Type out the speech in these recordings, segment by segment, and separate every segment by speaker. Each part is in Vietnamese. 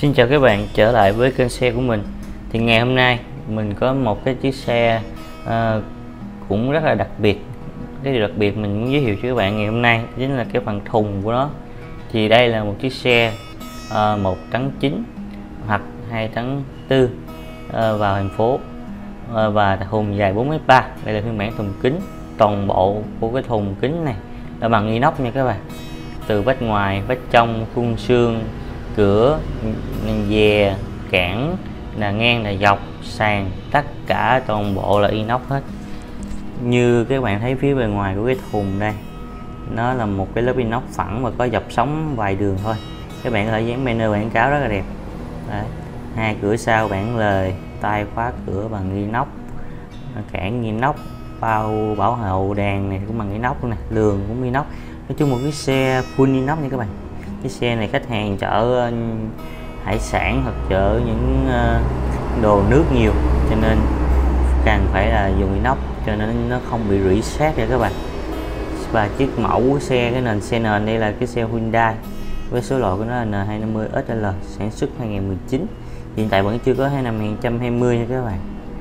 Speaker 1: Xin chào các bạn trở lại với kênh xe của mình. Thì ngày hôm nay mình có một cái chiếc xe cũng rất là đặc biệt. Cái điều đặc biệt mình muốn giới thiệu cho các bạn ngày hôm nay chính là cái phần thùng của nó. Thì đây là một chiếc xe 1 tấn 9 hoặc 2 tấn 4 vào thành phố, và thùng dài 4m3. Đây là phiên bản thùng kính. Toàn bộ của cái thùng kính này là bằng inox nha các bạn, từ vách ngoài, vách trong, khung xương, cửa, dè, cản, là ngang, là dọc, sàn, tất cả toàn bộ là inox hết. Như các bạn thấy phía bên ngoài của cái thùng đây, nó là một cái lớp inox phẳng và có dọc sóng vài đường thôi. Các bạn có thể dán banner quảng cáo rất là đẹp. Đấy. Hai cửa sau bản lề, tay khóa cửa bằng inox, cản inox, bao bảo hộ đèn này cũng bằng inox nè, lường cũng inox. Nói chung một cái xe full inox nha các bạn. Cái xe này khách hàng chở hải sản hoặc chở những đồ nước nhiều, cho nên càng phải là dùng inox cho nên nó không bị rỉ sét nha các bạn. Và chiếc mẫu của xe, cái nền xe nền đây là cái xe Hyundai với số loại của nó là N250 SL, sản xuất 2019. Hiện tại vẫn chưa có năm 2020 nha các bạn.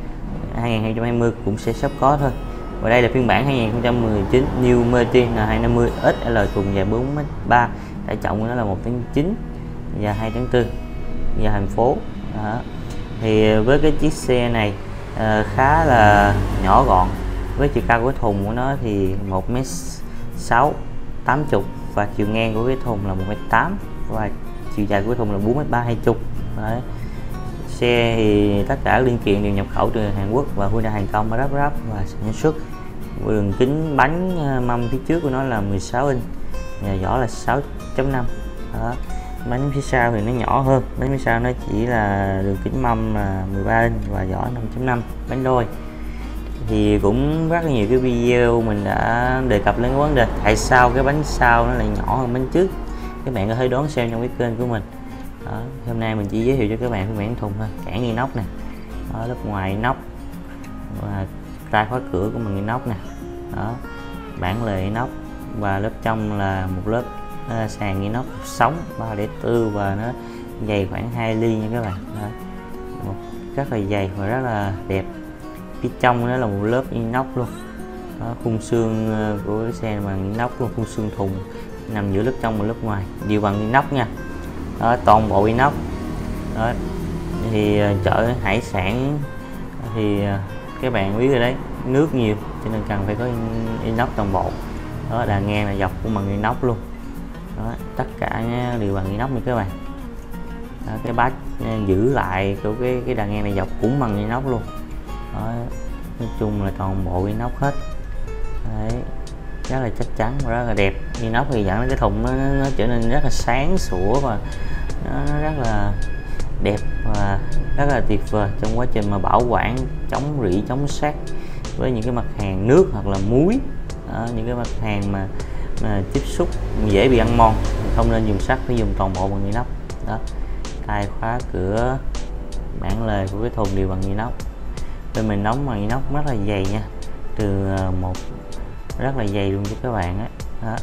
Speaker 1: 2020 cũng sẽ sắp có thôi. Và đây là phiên bản 2019 New Martin N250 SL, thùng dài 4m3, tải trọng của nó là 1 tấn 9 và 2 tấn 4 và thành phố. Đó. Thì với cái chiếc xe này khá là nhỏ gọn, với chiều cao của thùng của nó thì 1m6 80, và chiều ngang của cái thùng là 1m8, và chiều dài của thùng là 4m3 20. Đấy. Xe thì tất cả linh kiện đều nhập khẩu từ Hàn Quốc và Hyundai Hàn Công lắp ráp và sản xuất. Đường kính bánh mâm phía trước của nó là 16 inch và vỏ là 6.5. Đó. Bánh phía sau thì nó nhỏ hơn, bánh phía sau nó chỉ là đường kính mâm là 13 inch và vỏ 5.5 bánh đôi. Thì cũng rất là nhiều cái video mình đã đề cập lên cái vấn đề tại sao cái bánh sau nó lại nhỏ hơn bánh trước. Các bạn có thể đón xem trong cái kênh của mình. Đó. Hôm nay mình chỉ giới thiệu cho các bạn phiên bản thùng thôi. Cản inox nè, lớp ngoài inox và tay khóa cửa của mình inox nè. Đó. Bản lề inox và lớp trong là một lớp sàn inox sống 304 và nó dày khoảng 2 ly nha các bạn. Đó. Rất là dày và rất là đẹp. Phía trong nó là một lớp inox luôn. Đó, khung xương của cái xe bằng inox luôn, khung xương thùng nằm giữa lớp trong và lớp ngoài đều bằng inox nha. Đó, toàn bộ inox. Đó. Thì chở hải sản thì các bạn biết rồi đấy, nước nhiều cho nên cần phải có inox toàn bộ. Đó, đà ngang là dọc cũng bằng inox luôn. Đó, tất cả đều bằng inox như các bạn. Đó, cái bát giữ lại của cái đà ngang này dọc cũng bằng inox luôn. Đó, nói chung là toàn bộ inox hết. Đấy, rất là chắc chắn và rất là đẹp. Inox thì dẫn đến cái thùng nó trở nên rất là sáng sủa và nó rất là đẹp và rất là tuyệt vời trong quá trình mà bảo quản, chống rỉ, chống sét với những cái mặt hàng nước hoặc là muối. Đó, những cái mặt hàng mà tiếp xúc dễ bị ăn mòn không nên dùng sắt, phải dùng toàn bộ bằng inox. Đó, tay khóa cửa, bản lề của cái thùng đều bằng inox. Bên mình đóng bằng inox rất là dày nha, từ một rất là dày luôn cho các bạn á. Đó,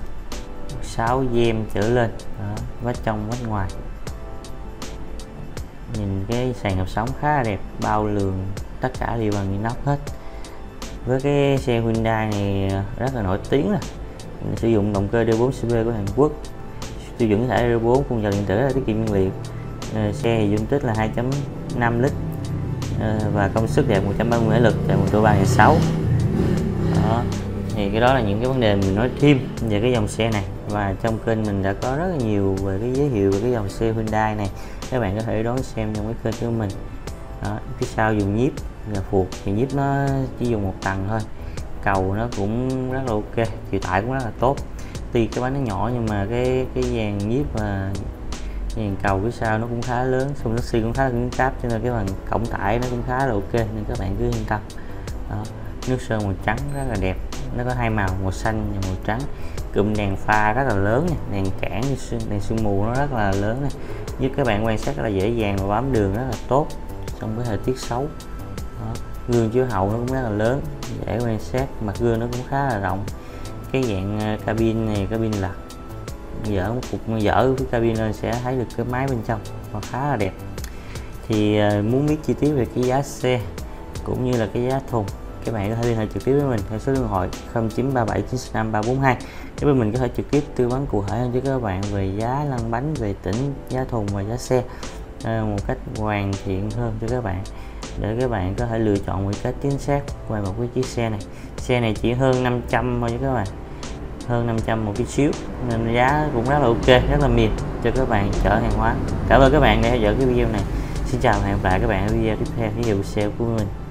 Speaker 1: 6 gem trở lên. Đó, vách trong vách ngoài. Nhìn cái sàn hợp sóng khá là đẹp, bao lường tất cả đều bằng inox hết. Với cái xe Hyundai này rất là nổi tiếng là sử dụng động cơ D4CP của Hàn Quốc, tiêu chuẩn thể R4, phun dầu điện tử là tiết kiệm nhiên liệu. Xe thì dung tích là 2.5 lít và công suất đạt 130 mã lực, tại motor 3.6. Đó, thì cái đó là những cái vấn đề mình nói thêm về cái dòng xe này, và trong kênh mình đã có rất là nhiều về cái giới thiệu về cái dòng xe Hyundai này, các bạn có thể đón xem trong cái kênh của mình. Đó, phía sau dùng nhíp là phuộc, thì nhíp nó chỉ dùng một tầng thôi, cầu nó cũng rất là ok, chịu tải cũng rất là tốt. Tuy cái bánh nó nhỏ nhưng mà cái dàn nhíp và dàn cầu phía sau nó cũng khá lớn, xung taxi cũng khá là cứng cáp, cho nên cái phần cổng tải nó cũng khá là ok, nên các bạn cứ yên tâm. Đó, nước sơn màu trắng rất là đẹp, nó có hai màu, màu xanh và màu trắng. Cụm đèn pha rất là lớn nha, đèn cản, đèn sương mù nó rất là lớn này, giúp các bạn quan sát rất là dễ dàng và bám đường rất là tốt trong cái thời tiết xấu. Đó, gương chiếu hậu nó cũng rất là lớn, dễ quan sát, mặt gương nó cũng khá là rộng. Cái dạng cabin này, cabin lật dỡ một cục dỡ cái cabin lên sẽ thấy được cái máy bên trong và khá là đẹp. Thì muốn biết chi tiết về cái giá xe cũng như là cái giá thùng, các bạn có thể liên hệ trực tiếp với mình theo số điện thoại 0937965342 để bên mình có thể trực tiếp tư vấn cụ thể hơn cho các bạn về giá lăn bánh, về tỉnh, giá thùng và giá xe một cách hoàn thiện hơn cho các bạn, để các bạn có thể lựa chọn một cách chính xác về một cái chiếc xe này. Xe này chỉ hơn 500 thôi chứ các bạn, hơn 500 một chút xíu, nên giá cũng rất là ok, rất là mềm cho các bạn chở hàng hóa. Cảm ơn các bạn đã theo dõi cái video này. Xin chào và hẹn gặp lại các bạn ở video tiếp theo với video xe của mình.